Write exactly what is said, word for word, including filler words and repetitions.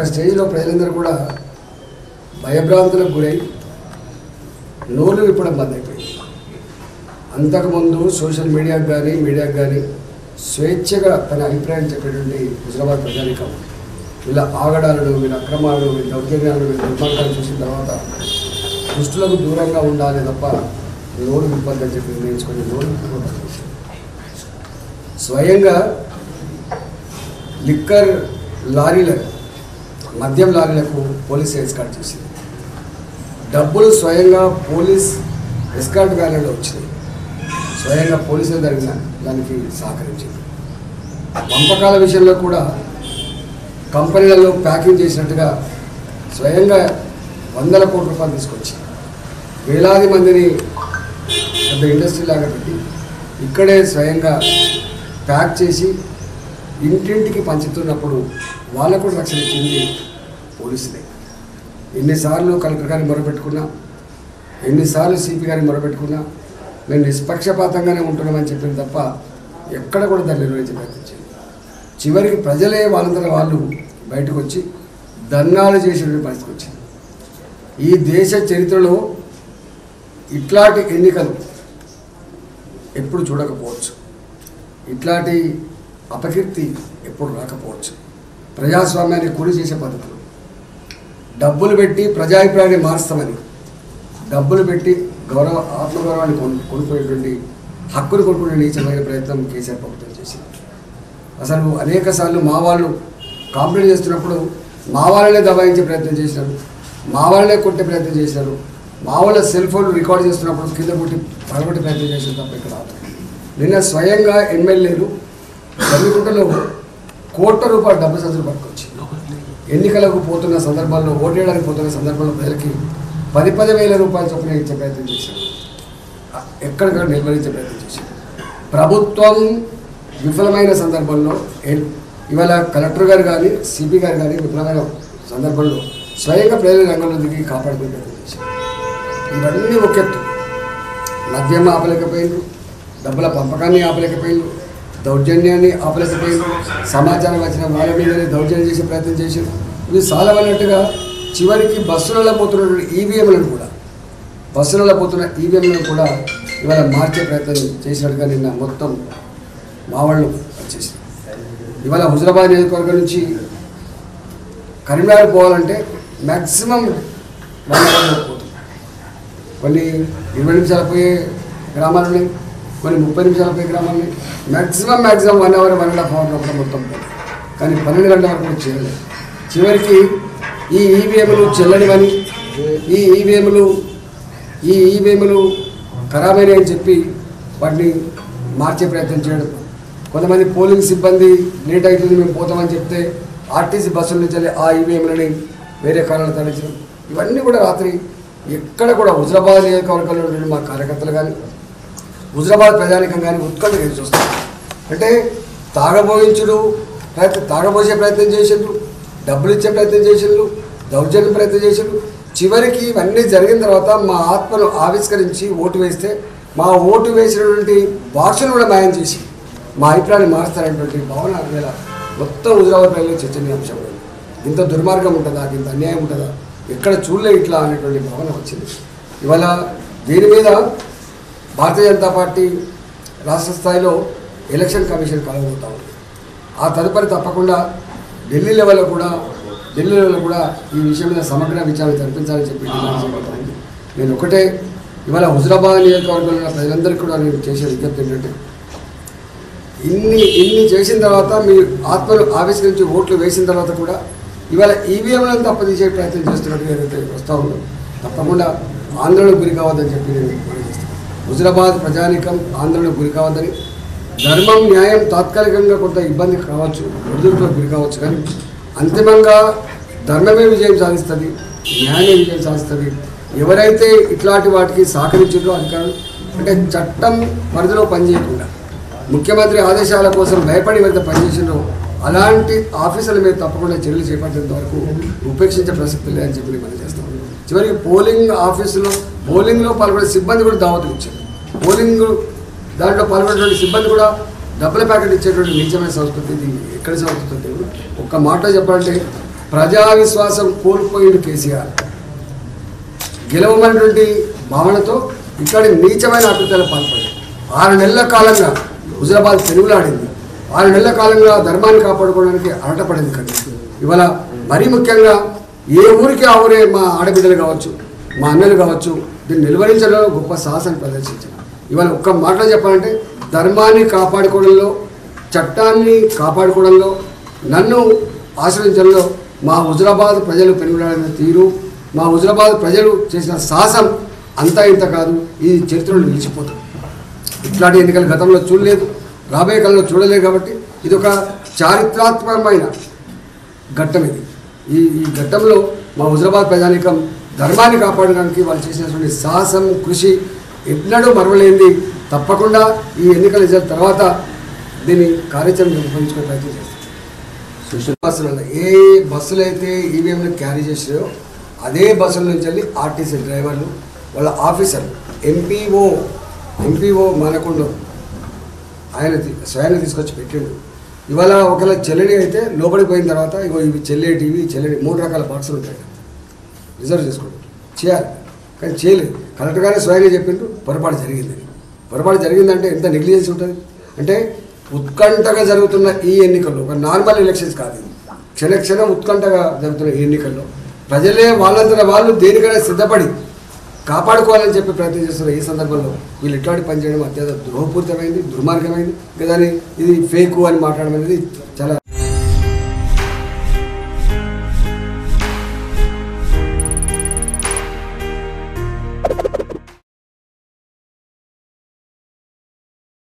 ఒక స్టేజ్లో ప్రజలందరూ కూడా భయభ్రాంతులకు గురై నోరు విప్పడం బంద్ అయిపోయింది. అంతకుముందు సోషల్ మీడియాకు కానీ మీడియాకు కానీ స్వేచ్ఛగా తన అభిప్రాయం చెప్పేటువంటి హుజరాబాద్ ప్రజానికం వీళ్ళ ఆగడాలను, వీళ్ళ అక్రమాలను, వీళ్ళ దౌర్జన్యాలను, వీళ్ళ దుర్మార్గాలు చూసిన తర్వాత దుష్టులకు దూరంగా ఉండాలి తప్ప నోరు విప్పద్దని చెప్పి నిర్ణయించుకొని నోరు విప్పడం స్వయంగా లిక్కర్ లారీలకు, మద్యం లారీలకు పోలీసు ఎస్కార్ట్ చేసింది. డబ్బులు స్వయంగా పోలీస్ ఎస్కార్ట్ వ్యాన్లో వచ్చినాయి. స్వయంగా పోలీసులు జరిగిన దానికి సహకరించింది. పంపకాల విషయంలో కూడా కంపెనీలలో ప్యాకింగ్ చేసినట్టుగా స్వయంగా వందల కోట్ల రూపాయలు తీసుకొచ్చి వేలాది మందిని పెద్ద ఇండస్ట్రీ లాగా పెట్టి ఇక్కడే స్వయంగా ప్యాక్ చేసి ఇంటింటికి పంచుతున్నప్పుడు వాళ్ళకు కూడా రక్షణ ఇచ్చింది పోలీసులే. ఎన్నిసార్లు కలెక్టర్ గారిని మొరపెట్టుకున్నా, ఎన్నిసార్లు సిపి గారిని మొరపెట్టుకున్నా మేము నిష్పక్షపాతంగానే ఉంటున్నామని చెప్పింది తప్ప ఎక్కడ కూడా దాన్ని నిర్వహించే ప్రయత్నించింది. చివరికి ప్రజలే వాళ్ళందరూ వాళ్ళు బయటకు వచ్చి ధర్నాలు చేసేటువంటి పరిస్థితి వచ్చింది. ఈ దేశ చరిత్రలో ఇట్లాంటి ఎన్నికలు ఎప్పుడు చూడకపోవచ్చు, ఇట్లాంటి అపకీర్తి ఎప్పుడు రాకపోవచ్చు. ప్రజాస్వామ్యాన్ని కూలి చేసే పద్ధతులు, డబ్బులు పెట్టి ప్రజాభిప్రాయాన్ని మారుస్తామని డబ్బులు పెట్టి గౌరవ ఆత్మగౌరవాన్ని కొను కొనుక్కునేటువంటి హక్కును కొనుక్కునే నీచమైన ప్రయత్నం కేసీఆర్ ప్రభుత్వం చేసింది. అసలు అనేక సార్లు మా వాళ్ళు కాంప్లైంట్ చేస్తున్నప్పుడు మా వాళ్ళనే దబాయించే ప్రయత్నం చేసినారు, మా వాళ్ళనే కొట్టే ప్రయత్నం చేసినారు, మా వాళ్ళ సెల్ ఫోన్ రికార్డ్ చేస్తున్నప్పుడు కింద కొట్టి పడగొట్టే ప్రయత్నం చేసిన తప్ప ఇక్కడ నిన్న స్వయంగా ఎమ్మెల్యేలు జమ్మికుంటలో కోట్ల రూపాయల డబ్బు సంచులు పట్టుకొచ్చి ఎన్నికలకు పోతున్న సందర్భాల్లో, ఓటేయడానికి పోతున్న సందర్భంలో ప్రజలకి పది పది వేల రూపాయల చొప్పున ఇచ్చే ప్రయత్నం చేశారు. ఎక్కడికక్కడ నిర్వహించే ప్రయత్నం చేశారు. ప్రభుత్వం విఫలమైన సందర్భంలో ఇవాళ కలెక్టర్ గారు కానీ సిపి గారు కానీ విఫలమైన సందర్భంలో స్వయంగా ప్రజల రంగంలో దిగి కాపాడుకునే ప్రయత్నం చేశారు. ఇవన్నీ ఒకెత్తు. మద్యం ఆపలేకపోయిండ్రు, డబ్బుల పంపకాన్ని ఆపలేకపోయిండ్రు, దౌర్జన్యాన్ని ఆపలేకపోయింది, సమాచారం వచ్చిన వాళ్ళ మీదనే దౌర్జన్యం చేసే ప్రయత్నం చేశారు. ఇవి సాలవన్నట్టుగా చివరికి బస్సులలో పోతున్నటువంటి ఈవీఎంలను కూడా బస్సులలో పోతున్న ఈవీఎంలను కూడా ఇవాళ మార్చే ప్రయత్నం చేసినట్టుగా నిన్న మొత్తం మా వాళ్ళు వచ్చేసారు. ఇవాళ హుజరాబాద్ నియోజకవర్గం నుంచి కరీంనగర్ పోవాలంటే మ్యాక్సిమం వన్ అవర్ పోతుంది. కొన్ని ఇరవై నిమిషాలు పోయే గ్రామాలు ఉన్నాయి, కొన్ని ముప్పై నిమిషాలు పోయే గ్రామాలు ఉన్నాయి. Maximum maximum one hour one and half hour కూడా మొత్తం పోతుంది. కానీ పన్నెండు గంటల వరకు కూడా చేయలేదు. చివరికి ఈ ఈవీఎంలు చెల్లనివని, ఈ ఈవీఎంలు ఈ ఈవీఎంలు ఖరాబైనవి అని చెప్పి వాటిని మార్చే ప్రయత్నం చేయడం. కొంతమంది పోలింగ్ సిబ్బంది లేట్ అవుతుంది మేము పోతామని చెప్తే ఆర్టీసీ బస్సుల నుంచి ఆ ఈవీఎంలని వేరే కారణాలు తరలించడం. ఇవన్నీ కూడా రాత్రి ఎక్కడ కూడా హుజరాబాద్ నియోజకవర్గంలో మా కార్యకర్తలు కానీ హుజరాబాద్ ప్రజానికం కానీ ఉత్కంఠ ఎదురు చూస్తారు. అంటే తాగబోయించుడు ప్రయత్నం తాగబోసే ప్రయత్నం చేసిండ్రు, డబ్బులు ఇచ్చే ప్రయత్నం చేసిండ్రు, దౌర్జన్యం ప్రయత్నం చేసిండ్రు. చివరికి ఇవన్నీ జరిగిన తర్వాత మా ఆత్మను ఆవిష్కరించి ఓటు వేస్తే మా ఓటు వేసినటువంటి బాక్సును కూడా మాయం చేసి మా అభిప్రాయాన్ని మారుస్తారనేటువంటి భావన వేళ మొత్తం హుజరాబాద్ ప్రజల్లో చర్చనీయాంశం. ఇంత దుర్మార్గం ఉంటుందా, ఇంత అన్యాయం ఉంటుందా, ఎక్కడ చూడలే ఇట్లా అనేటువంటి భావన వచ్చింది. ఇవాళ దీని మీద భారతీయ జనతా పార్టీ రాష్ట్ర స్థాయిలో ఎలక్షన్ కమిషన్ కలగబోతా ఉంది. ఆ తదుపరి తప్పకుండా ఢిల్లీ లెవెల్లో కూడా ఢిల్లీ లెవెల్లో కూడా ఈ విషయం మీద సమగ్ర విచారణ జరిపించాలని చెప్పి డిమాండ్. నేను ఒకటే ఇవాళ హుజరాబాద్ నియోజకవర్గంలో ప్రజలందరికీ కూడా నేను చేసే విజ్ఞప్తి ఏంటంటే ఇన్ని ఇన్ని చేసిన తర్వాత మీ ఆత్మను ఆవిష్కరించి ఓట్లు వేసిన తర్వాత కూడా ఇవాళ ఈవీఎంలను తప్పదీసే ప్రయత్నం చేస్తున్నట్టు ఏదైతే వస్తూ ఉందో తప్పకుండా ఆందోళనకు గురి కావద్దని చెప్పి నేను తెలియజేస్తాను. హుజరాబాద్ ప్రజానికం ఆందోళనకు గురి కావద్దని, ధర్మం న్యాయం తాత్కాలికంగా కొంత ఇబ్బంది కావచ్చు, ఒడిదుడుకులకు గురి కావచ్చు, కానీ అంతిమంగా ధర్మమే విజయం సాధిస్తుంది, న్యాయమే విజయం సాధిస్తుంది. ఎవరైతే ఇట్లాంటి వాటికి సహకరించారో అధికారులు అంటే చట్టం పరిధిలో పనిచేయకుండా ముఖ్యమంత్రి ఆదేశాల కోసం భయపడి ఎవరైతే పనిచేసిందో అలాంటి ఆఫీసర్ల మీద తప్పకుండా చర్యలు చేపట్టేంత వరకు ఉపేక్షించే ప్రసక్తి లేదని చెప్పి మనం చేస్తాం. చివరికి పోలింగ్ ఆఫీసులో పోలింగ్లో పాల్గొనే సిబ్బంది కూడా దావతులు ఇచ్చారు. పోలింగ్ దాంట్లో పాల్గొనేటువంటి సిబ్బంది కూడా డబ్బుల ప్యాకెట్ ఇచ్చేటువంటి నీచమైన సంస్కృతి. ఇది ఎక్కడి సంస్కృతి? ఒక్క మాట చెప్పాలంటే ప్రజా విశ్వాసం కోల్పోయింది కేసీఆర్. గెలవమైనటువంటి భావనతో ఇక్కడి నీచమైన అకృత్యాలు పాల్పడింది. ఆరు నెలల కాలంగా హుజరాబాద్ తెలుగులాడింది. ఆరు నెలల కాలంగా ధర్మాన్ని కాపాడుకోవడానికి అరటపడింది. కానీ ఇవాళ మరీ ముఖ్యంగా ఏ ఊరికి ఆ ఊరే మా ఆడబిడ్డలు కావచ్చు, మా అన్నలు కావచ్చు, దీన్ని నిలువరించడంలో గొప్ప సాహసాన్ని ప్రదర్శించారు. ఇవాళ ఒక్క మాటలో చెప్పాలంటే ధర్మాన్ని కాపాడుకోవడంలో, చట్టాన్ని కాపాడుకోవడంలో, నన్ను ఆశ్రయించడంలో మా హుజరాబాద్ ప్రజలు పెరుగులాడిన తీరు, మా హుజరాబాద్ ప్రజలు చేసిన సాహసం అంతా ఇంత కాదు, ఈ చరిత్రలో నిలిచిపోతుంది. ఇట్లాంటి ఎన్నికలు గతంలో చూడలేదు, రాబోయే కాలంలో చూడలేదు. కాబట్టి ఇది ఒక చారిత్రాత్మకమైన ఘట్టం. ఇది ఈ ఈ ఘట్టంలో మా హుజరాబాద్ ప్రజానీకం ధర్మాన్ని కాపాడడానికి వాళ్ళు చేసినటువంటి సాహసం, కృషి ఎన్నడూ మరవలేంది. తప్పకుండా ఈ ఎన్నికల రిజల్ట్ తర్వాత దీన్ని కార్యాచరణ రూపొందించుకునే ప్రయత్నం చేస్తాం. బస్సులలో ఏ బస్సులు అయితే ఈవీఎంలు క్యారీ చేసారో అదే బస్సుల నుంచి వెళ్ళి ఆర్టీసీ డ్రైవర్లు, వాళ్ళ ఆఫీసర్లు, ఎంపీఓ ఎంపీఓ మానకుండా ఆయన స్వయంగా తీసుకొచ్చి పెట్టిండు. ఇవాళ ఒకవేళ చెల్లెడి అయితే లోపలికి పోయిన తర్వాత ఇగో ఇవి చెల్లేటివి చెల్లెడి మూడు రకాల బాక్సులు ఉంటాయి, రిజర్వ్ చేసుకోండి చేయాలి. కానీ చేయలేదు. కరెక్ట్గానే స్వయంగా చెప్పిండు పొరపాటు జరిగిందని. పొరపాటు జరిగిందంటే ఎంత నెగ్లిజెన్స్ ఉంటుంది అంటే, ఉత్కంఠగా జరుగుతున్న ఈ ఎన్నికల్లో, ఒక నార్మల్ ఎలక్షన్స్ కాదు, క్షణ క్షణం ఉత్కంఠగా జరుగుతున్న ఈ ఎన్నికల్లో ప్రజలే వాళ్ళంతా వాళ్ళు దేనికైనా సిద్ధపడి కాపాడుకోవాలని చెప్పి ప్రయత్నం చేస్తున్న ఈ సందర్భంలో వీళ్ళు ఇట్లాంటి పనిచేయడం అత్యంత ద్రోహపూరితమైంది, దుర్మార్గమైంది. ఇంకా దాన్ని ఇది ఫేకు అని మాట్లాడడం అనేది చాలా